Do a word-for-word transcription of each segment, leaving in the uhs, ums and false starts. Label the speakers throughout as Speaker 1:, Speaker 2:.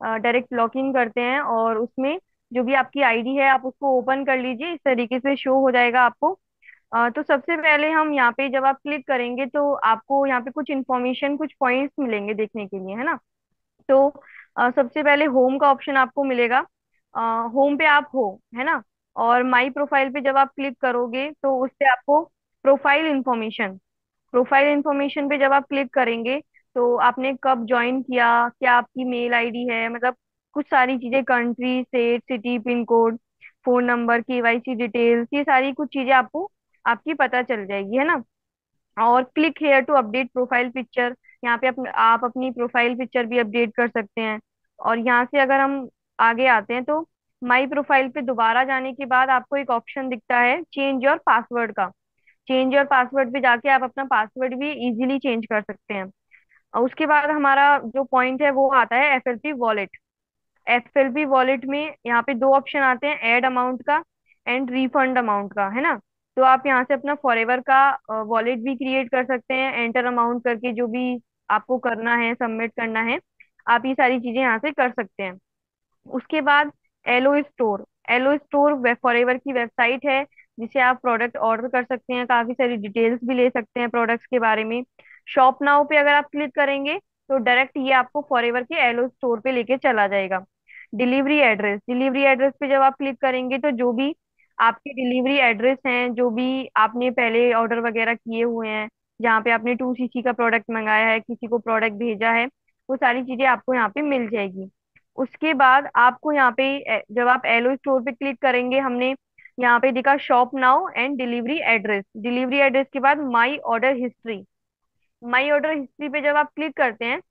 Speaker 1: Direct log in करते हैं और उसमें जो भी आपकी आईडी है आप उसको ओपन कर लीजिए, इस तरीके से शो हो जाएगा आपको। अ, तो सबसे पहले हम यहाँ पे जब आप क्लिक करेंगे तो आपको यहाँ पे कुछ इन्फॉर्मेशन, कुछ पॉइंट्स मिलेंगे देखने के लिए, है ना। तो अ, सबसे पहले होम का ऑप्शन आपको मिलेगा। होम पे आप हो, है ना। और माई प्रोफाइल पे जब आप क्लिक करोगे तो उस पे आपको प्रोफाइल इंफॉर्मेशन, प्रोफाइल इंफॉर्मेशन पे जब आप क्लिक करेंगे तो आपने कब ज्वाइन किया, क्या आपकी मेल आईडी है, मतलब कुछ सारी चीजें, country, state, city, pin code, phone number, KYC details, ये सारी कुछ चीजें आपको आपकी पता चल जाएगी, है ना। और click here to update profile picture, यहाँ पे अप, आप अपनी प्रोफाइल पिक्चर भी अपडेट कर सकते हैं। और यहाँ से अगर हम आगे आते हैं तो माई प्रोफाइल पे दोबारा जाने के बाद आपको एक ऑप्शन दिखता है चेंज योर पासवर्ड का। चेंज योर पासवर्ड पे जाके आप अपना पासवर्ड भी इजीली चेंज कर सकते हैं। और उसके बाद हमारा जो पॉइंट है वो आता है F L P wallet. F L P wallet में यहाँ पे दो ऑप्शन आते हैं, ऐड अमाउंट का एंड रिफंड अमाउंट का, है ना। तो आप यहाँ से अपना फॉरएवर का वॉलेट भी क्रिएट कर सकते हैं, एंटर अमाउंट करके जो भी आपको करना है, सबमिट करना है, आप ये सारी चीजें यहाँ से कर सकते हैं। उसके बाद aloe store. Aloe store web Forever की वेबसाइट है जिसे आप प्रोडक्ट ऑर्डर कर सकते हैं, काफी सारी डिटेल्स भी ले सकते हैं प्रोडक्ट्स के बारे में। शॉप नाउ पे अगर आप क्लिक करेंगे तो डायरेक्ट ये आपको फॉरएवर के एलो स्टोर पे लेके चला जाएगा। डिलीवरी एड्रेस, डिलीवरी एड्रेस पे जब आप क्लिक करेंगे तो जो भी आपके डिलीवरी एड्रेस हैं, जो भी आपने पहले ऑर्डर वगैरह किए हुए हैं, जहाँ पे आपने टू सीसी का प्रोडक्ट मंगाया है, किसी को प्रोडक्ट भेजा है, वो सारी चीजें आपको यहाँ पे मिल जाएगी। उसके बाद आपको यहाँ पे ए- जब आप एलो स्टोर पे क्लिक करेंगे, हमने यहाँ पे दिखा shop now and delivery address. Delivery address के बाद my order history. My order history पे जब आप क्लिक करते हैं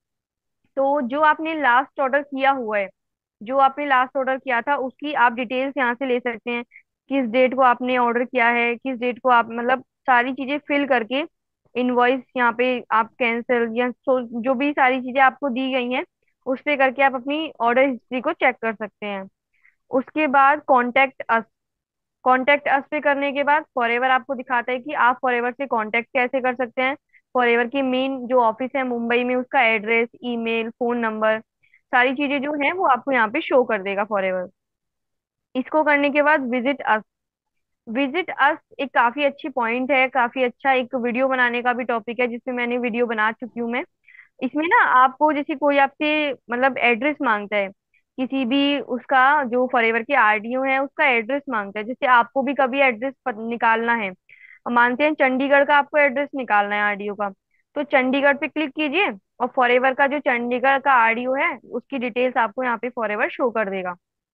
Speaker 1: तो जो आपने लास्ट ऑर्डर किया हुआ है, जो आपने लास्ट ऑर्डर किया था उसकी आप डिटेल्स यहाँ से ले सकते हैं। किस डेट को आपने ऑर्डर किया है, किस डेट को आप, मतलब सारी चीजें फिल करके इनवॉइस यहाँ पे आप कैंसिल या सो जो भी सारी चीजें आपको दी गई हैं उस पे करके आप अपनी ऑर्डर हिस्ट्री को चेक कर सकते हैं। उसके बाद कॉन्टेक्ट अस। कॉन्टेक्ट अस पे करने के बाद फॉरएवर आपको दिखाता है कि आप फॉरएवर से कॉन्टेक्ट कैसे कर सकते हैं। फॉरएवर की मेन जो ऑफिस है मुंबई में, उसका एड्रेस, ईमेल, फोन नंबर, सारी चीजें जो है वो आपको यहाँ पे शो कर देगा फॉरएवर। इसको करने के बाद विजिट अस। विजिट अस एक काफी अच्छी पॉइंट है, काफी अच्छा एक वीडियो बनाने का भी टॉपिक है जिसपे मैंने वीडियो बना चुकी हूँ मैं। इसमें ना आपको जैसे कोई आपसे मतलब एड्रेस मांगता है, किसी भी उसका जो फॉरएवर के आरडीओ है उसका एड्रेस मांगता है, जैसे आपको भी कभी एड्रेस निकालना है, मानते हैं चंडीगढ़ का आपको एड्रेस निकालना है आरडीओ का, तो चंडीगढ़ पे क्लिक कीजिए और फॉरएवर का जो चंडीगढ़ का आरडीओ है उसकी डिटेल्स आपको यहाँ पे फॉरएवर शो कर देगा।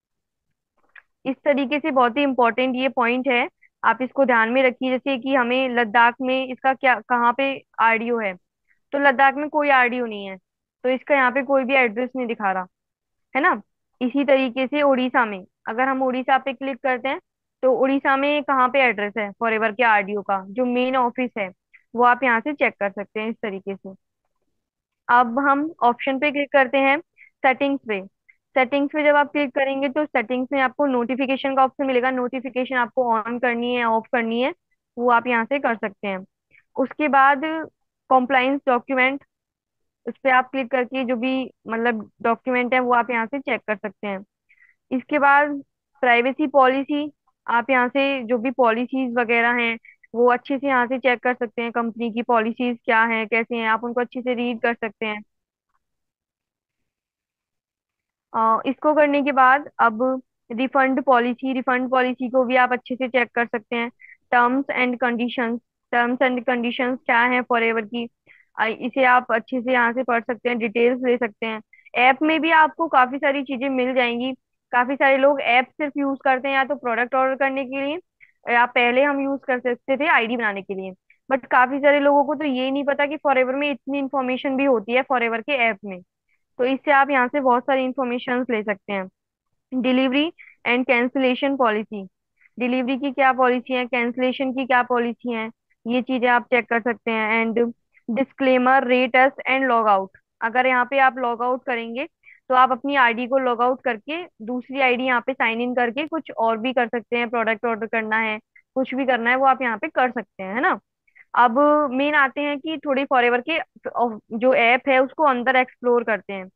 Speaker 1: इस तरीके से बहुत ही इंपॉर्टेंट ये पॉइंट है, आप इसको ध्यान में रखिए। जैसे कि हमें लद्दाख में इसका क्या, कहाँ पे आरडीओ है, तो लद्दाख में कोई आरडीओ नहीं है, तो इसका यहाँ पे कोई भी एड्रेस नहीं दिखा रहा, है ना। इसी तरीके से उड़ीसा में, अगर हम उड़ीसा पे क्लिक करते हैं तो उड़ीसा में कहाँ पे एड्रेस है फॉरएवर के आरडीओ का, जो मेन ऑफिस है, वो आप यहाँ से चेक कर सकते हैं इस तरीके से। अब हम ऑप्शन पे क्लिक करते हैं सेटिंग्स पे। सेटिंग्स पे जब आप क्लिक करेंगे तो सेटिंग्स में आपको नोटिफिकेशन का ऑप्शन मिलेगा, नोटिफिकेशन आपको ऑन करनी है, ऑफ करनी है, वो आप यहाँ से कर सकते हैं। उसके बाद कॉम्प्लाइंस डॉक्यूमेंट, उस पे आप क्लिक करके जो भी मतलब डॉक्यूमेंट है वो आप यहाँ से चेक कर सकते हैं। इसके बाद प्राइवेसी पॉलिसी, आप यहाँ से जो भी पॉलिसीज वगैरह हैं वो अच्छे से यहाँ से चेक कर सकते हैं, कंपनी की पॉलिसीज क्या हैं, कैसे हैं, आप उनको अच्छे से रीड कर सकते हैं। अ, इसको करने के बाद अब रिफंड पॉलिसी, रिफंड पॉलिसी को भी आप अच्छे से चेक कर सकते हैं। Terms and conditions, terms and conditions क्या है फॉरएवर की, अ, इसे आप अच्छे से यहाँ से पढ़ सकते हैं, डिटेल्स ले सकते हैं। ऐप में भी आपको काफी सारी चीजें मिल जाएंगी। काफी सारे लोग ऐप सिर्फ यूज करते हैं या तो प्रोडक्ट ऑर्डर करने के लिए, या पहले हम यूज कर सकते थे आईडी बनाने के लिए, बट काफी सारे लोगों को तो ये नहीं पता कि फॉरएवर में इतनी इन्फॉर्मेशन भी होती है फॉरएवर के ऐप में। तो इससे आप यहाँ से बहुत सारी इंफॉर्मेशन ले सकते हैं। Delivery and cancellation policy, delivery की क्या पॉलिसी है, कैंसिलेशन की क्या पॉलिसी है, ये चीजें आप चेक कर सकते हैं। And disclaimer, rate us and log out, अगर यहाँ पे आप लॉग आउट करेंगे तो आप अपनी आईडी को लॉग आउट करके दूसरी आईडी यहाँ पे साइन इन करके कुछ और भी कर सकते हैं, प्रोडक्ट ऑर्डर करना है, कुछ भी करना है वो आप यहाँ पे कर सकते हैं, है ना। अब मेन आते हैं कि थोड़ी फॉरएवर के जो ऐप है उसको अंदर एक्सप्लोर करते हैं।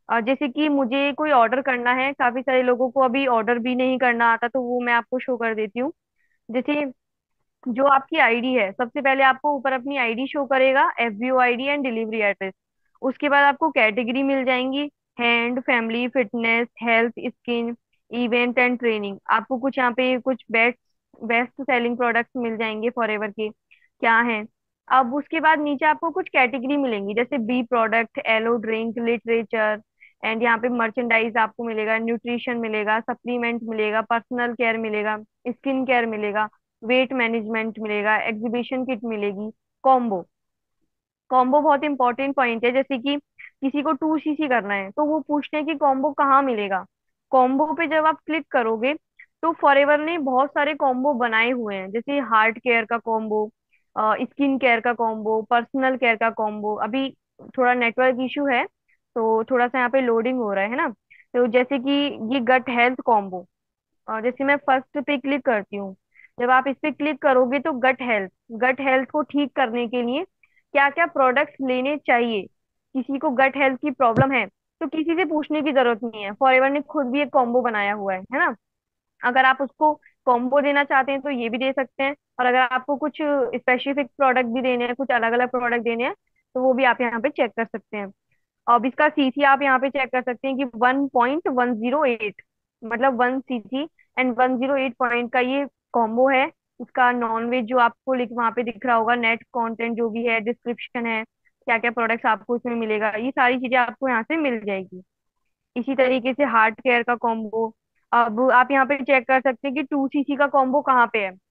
Speaker 1: अ, जैसे कि मुझे कोई ऑर्डर करना है, काफी सारे लोगों को अभी ऑर्डर भी नहीं करना आता, तो वो मैं आपको शो कर देती हूँ। जैसे जो आपकी आईडी है, सबसे पहले आपको ऊपर अपनी आईडी शो करेगा, FBO ID and delivery address. उसके बाद आपको कैटेगरी मिल जाएंगी, hand, family, fitness, health, skin, event and training. आपको कुछ यहाँ पे कुछ बेस्ट बेस्ट सेलिंग प्रोडक्ट्स मिल जाएंगे फॉरएवर के, क्या है। अब उसके बाद नीचे आपको कुछ कैटेगरी मिलेंगी, जैसे bee product, aloe drink, literature, and यहाँ पे मर्चेंडाइज आपको मिलेगा, न्यूट्रिशन मिलेगा, सप्लीमेंट मिलेगा, पर्सनल केयर मिलेगा, स्किन केयर मिलेगा, वेट मैनेजमेंट मिलेगा, एग्जीबिशन किट मिलेगी, कॉम्बो। कॉम्बो बहुत इंपॉर्टेंट पॉइंट है, जैसे कि किसी को टू सीसी करना है तो वो पूछते हैं कि कॉम्बो कहाँ मिलेगा। कॉम्बो पे जब आप क्लिक करोगे तो फॉरएवर ने बहुत सारे कॉम्बो बनाए हुए हैं, जैसे हार्ट केयर का कॉम्बो, स्किन केयर का कॉम्बो, पर्सनल केयर का कॉम्बो। अभी थोड़ा नेटवर्क इशू है तो थोड़ा सा यहाँ पे लोडिंग हो रहा है ना। तो जैसे कि ये गट हेल्थ कॉम्बो, और जैसे मैं फर्स्ट पे क्लिक करती हूँ, जब आप इस पे क्लिक करोगे तो गट हेल्थ, गट हेल्थ को ठीक करने के लिए क्या क्या प्रोडक्ट्स लेने चाहिए। किसी को गट हेल्थ की प्रॉब्लम है तो किसी से पूछने की जरूरत नहीं है, फॉरएवर ने खुद भी एक कॉम्बो बनाया हुआ है है ना। अगर आप उसको कॉम्बो देना चाहते हैं तो ये भी दे सकते हैं, और अगर आपको कुछ स्पेसिफिक प्रोडक्ट भी देने हैं, कुछ अलग अलग प्रोडक्ट देने हैं, तो वो भी आप यहाँ पे चेक कर सकते हैं। अब इसका सीसी आप यहाँ पे चेक कर सकते हैं कि one point one zero eight, मतलब one CC and one zero eight point का ये कॉम्बो है। इसका नॉन वेज जो आपको लिख वहाँ पे दिख रहा होगा, नेट कंटेंट जो भी है, डिस्क्रिप्शन है, क्या क्या प्रोडक्ट्स आपको इसमें मिलेगा, ये सारी चीजें आपको यहाँ से मिल जाएगी। इसी तरीके से हार्ट केयर का कॉम्बो। अब आप यहाँ पे चेक कर सकते हैं कि टू सीसी का कॉम्बो कहाँ पे है।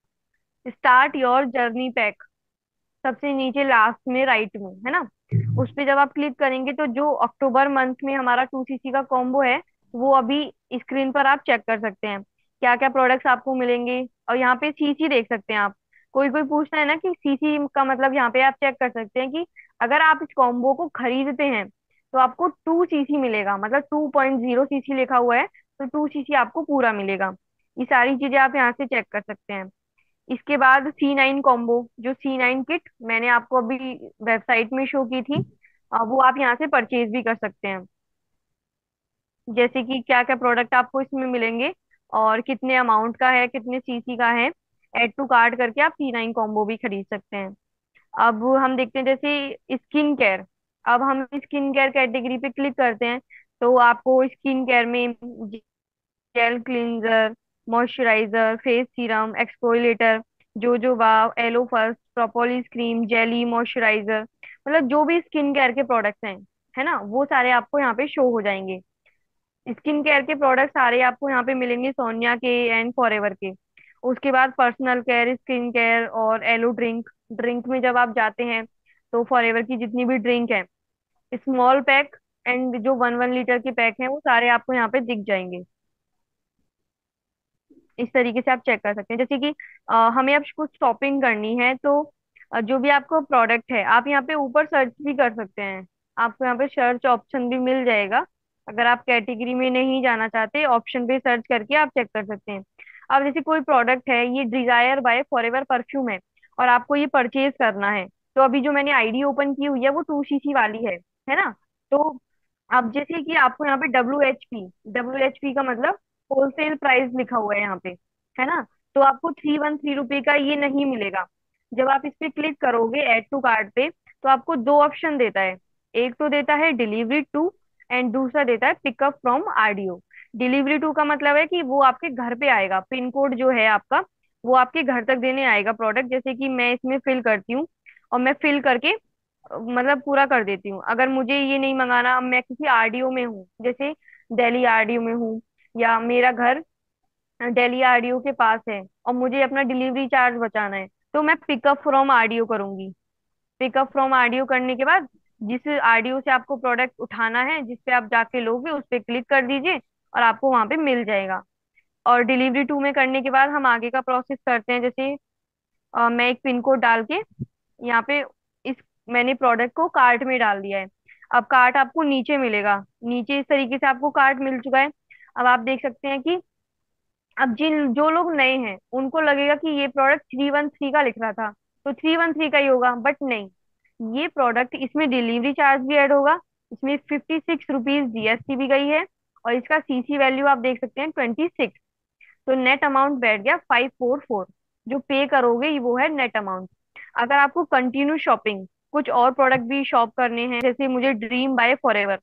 Speaker 1: स्टार्ट योर जर्नी पैक, सबसे नीचे लास्ट में राइट में है ना। उस पे जब आप क्लिक करेंगे तो जो अक्टूबर मंथ में हमारा टू सीसी का कॉम्बो है, वो अभी स्क्रीन पर आप चेक कर सकते हैं, क्या क्या प्रोडक्ट्स आपको मिलेंगे। और यहाँ पे सीसी देख सकते हैं आप। कोई कोई पूछता है ना कि सीसी का मतलब, यहाँ पे आप चेक कर सकते हैं कि अगर आप इस कॉम्बो को खरीदते हैं तो आपको टू सीसी मिलेगा, मतलब टू पॉइंट जीरो सीसी लिखा हुआ है तो टू सीसी आपको पूरा मिलेगा। ये सारी चीजें आप यहाँ से चेक कर सकते हैं। इसके बाद सी नाइन कॉम्बो, जो सी नाइन किट मैंने आपको अभी वेबसाइट में शो की थी, अ, वो आप यहाँ से परचेज भी कर सकते हैं। जैसे कि क्या क्या प्रोडक्ट आपको इसमें मिलेंगे और कितने अमाउंट का है, कितने सीसी का है, एड टू कार्ट करके आप सी नाइन कॉम्बो भी खरीद सकते हैं। अब हम देखते हैं जैसे स्किन केयर। अब हम स्किन केयर कैटेगरी पे क्लिक करते हैं तो आपको स्किन केयर में gel cleanser, moisturiser, face serum, exfoliator, jojoba, aloe first, propolis cream, jelly, moisturiser, मतलब जो भी स्किन केयर के प्रोडक्ट्स हैं, है ना, वो सारे आपको यहाँ पे शो हो जाएंगे। स्किन केयर के प्रोडक्ट सारे आपको यहाँ पे मिलेंगे, सोनिया के एंड फॉरएवर के। उसके बाद पर्सनल केयर, स्किन केयर और एलो ड्रिंक। ड्रिंक में जब आप जाते हैं तो फॉरएवर की जितनी भी ड्रिंक है, स्मॉल पैक एंड जो वन वन लीटर के पैक हैं, वो सारे आपको यहाँ पे दिख जाएंगे। इस तरीके से आप चेक कर सकते हैं। जैसे कि अ, हमें अब कुछ शॉपिंग करनी है तो अ, जो भी आपको प्रोडक्ट है, आप यहाँ पे ऊपर सर्च भी कर सकते हैं। आपको यहाँ पे सर्च ऑप्शन भी मिल जाएगा। अगर आप कैटेगरी में नहीं जाना चाहते, ऑप्शन पे सर्च करके आप चेक कर सकते हैं। अब जैसे कोई प्रोडक्ट है, ये डिजायर बाय फॉरएवर परफ्यूम है, और आपको ये परचेज करना है, तो अभी जो मैंने आईडी ओपन की हुई है वो टू सीसी वाली है है ना। तो अब जैसे कि आपको यहाँ पे W H P, W H P का मतलब होलसेल प्राइस लिखा हुआ है यहाँ पे, है ना। तो आपको थ्री वन थ्री रुपए का ये नहीं मिलेगा। जब आप इस पे क्लिक करोगे ऐड टू कार्ट पे, तो आपको दो ऑप्शन देता है। एक तो देता है डिलीवरी टू, एंड दूसरा देता है pickup from RDO. Delivery to का मतलब है कि वो आपके घर पे आएगा, पिन कोड जो है आपका, वो आपके घर तक देने आएगा प्रोडक्ट। जैसे कि मैं इसमें फिल करती हूँ, और मैं फिल करके अ, मतलब पूरा कर देती हूँ। अगर मुझे ये नहीं मंगाना, मैं किसी आरडीओ में हूँ, जैसे दिल्ली आरडीओ में हूँ, या मेरा घर दिल्ली आरडीओ के पास है, और मुझे अपना डिलीवरी चार्ज बचाना है, तो मैं पिकअप फ्रॉम आरडीओ करूंगी। पिकअप फ्रॉम आरडीओ करने के बाद जिस आरडीओ से आपको प्रोडक्ट उठाना है, जिस पे आप जाके लोगे, उस पे क्लिक कर दीजिए और आपको वहां पे मिल जाएगा। और डिलीवरी टू में करने के बाद हम आगे का प्रोसेस करते हैं। जैसे अ, मैं एक पिन कोड डाल के यहाँ पे इस मैंने प्रोडक्ट को कार्ट में डाल दिया है। अब कार्ट आपको नीचे मिलेगा, नीचे इस तरीके से आपको कार्ट मिल चुका है। अब आप देख सकते हैं कि अब जिन जो लोग नए हैं उनको लगेगा कि ये प्रोडक्ट थ्री वन थ्री का लिख रहा था, तो थ्री वन थ्री का ही होगा, बट नहीं, ये प्रोडक्ट, इसमें डिलीवरी चार्ज भी ऐड होगा, इसमें फिफ्टी सिक्स रुपीज जीएसटी भी गई है, और इसका सीसी वैल्यू आप देख सकते हैं ट्वेंटी सिक्स। तो नेट अमाउंट बैठ गया फाइव फोर फोर। जो पे करोगे वो है नेट अमाउंट। अगर आपको कंटिन्यू शॉपिंग, कुछ और प्रोडक्ट भी शॉप करने हैं, जैसे मुझे ड्रीम बाय फॉरएवर,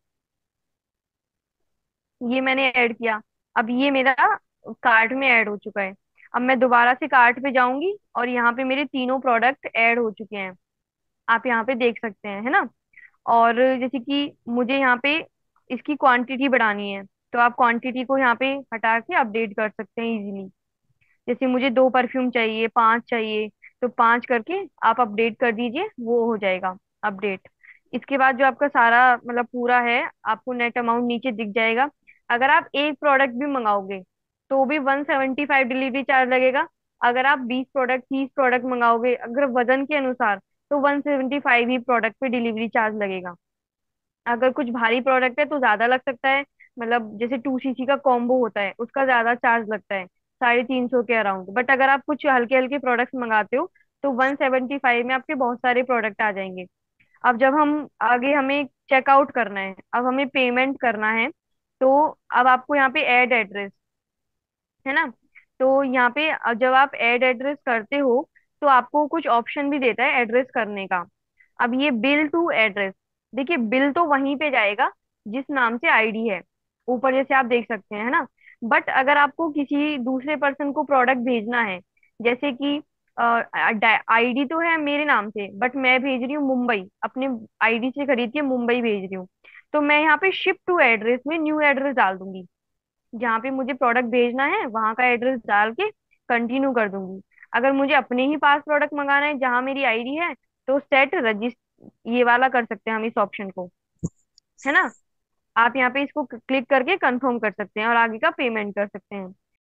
Speaker 1: ये मैंने ऐड किया। अब ये मेरा कार्ट में ऐड हो चुका है। अब मैं दोबारा से कार्ट पे जाऊंगी और यहाँ पे मेरे तीनों प्रोडक्ट ऐड हो चुके हैं। आप यहाँ पे देख सकते हैं, है ना। और जैसे कि मुझे यहाँ पे इसकी क्वांटिटी बढ़ानी है, तो आप क्वांटिटी को यहाँ पे हटा के अपडेट कर सकते हैं इजीली। जैसे मुझे दो परफ्यूम चाहिए, पांच चाहिए, तो पांच करके आप अपडेट कर दीजिए, वो हो जाएगा अपडेट। इसके बाद जो आपका सारा मतलब पूरा है, आपको नेट अमाउंट नीचे दिख जाएगा। अगर आप एक प्रोडक्ट भी मंगाओगे तो भी one seventy five delivery charge लगेगा। अगर आप बीस प्रोडक्ट, तीस प्रोडक्ट मंगाओगे अगर वजन के अनुसार, तो वन सेवेंटी फाइव ही प्रोडक्ट पे डिलीवरी चार्ज लगेगा। अगर कुछ भारी प्रोडक्ट है तो ज्यादा लग सकता है। मतलब जैसे टू सीसी का कॉम्बो होता है, उसका ज्यादा चार्ज लगता है, साढ़े तीन सौ के अराउंड। बट अगर आप कुछ हल्के हल्के प्रोडक्ट्स मंगाते हो तो वन सेवेंटी फाइव में आपके बहुत सारे प्रोडक्ट आ जाएंगे। अब जब हम आगे हमें चेकआउट करना है, अब हमें पेमेंट करना है, तो अब आपको यहाँ पे ऐड एड्रेस, है ना। तो यहाँ पे अ, जब आप ऐड एड्रेस करते हो तो आपको कुछ ऑप्शन भी देता है एड्रेस करने का। अब ये बिल टू एड्रेस, देखिए बिल तो वहीं पे जाएगा जिस नाम से आईडी है, ऊपर जैसे आप देख सकते हैं, है ना। बट अगर आपको किसी दूसरे पर्सन को प्रोडक्ट भेजना है, जैसे कि आईडी तो है मेरे नाम से बट मैं भेज रही हूँ मुंबई, अपने आईडी से खरीद के मुंबई भेज रही हूँ, तो मैं यहाँ पे शिप टू एड्रेस में न्यू एड्रेस डाल दूंगी। जहाँ पे मुझे प्रोडक्ट भेजना है वहां का एड्रेस डाल के कंटिन्यू कर दूंगी। अगर मुझे अपने ही पास प्रोडक्ट मंगाना है जहाँ मेरी आईडी है, तो सेट रजिस्ट, ये वाला कर सकते हैं हम इस ऑप्शन को, है ना। आप यहाँ पे इसको क्लिक करके कंफर्म कर सकते हैं और आगे का पेमेंट कर सकते हैं।